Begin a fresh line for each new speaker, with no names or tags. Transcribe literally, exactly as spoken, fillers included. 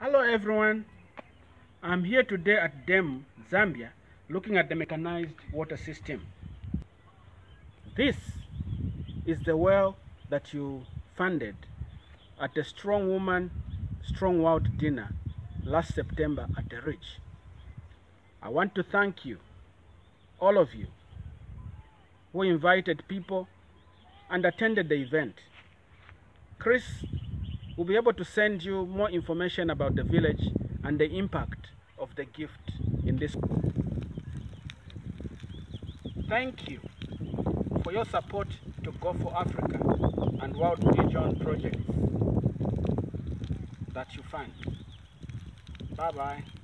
Hello everyone, I'm here today at Dem, Zambia, looking at the mechanized water system. This is the well that you funded at the Strong Woman, Strong World dinner last September at the Ridge. I want to thank you, all of you, who invited people and attended the event. Chris will be able to send you more information about the village and the impact of the gift in this. Thank you for your support to Go for Africa and World Vision projects that you fund. Bye bye.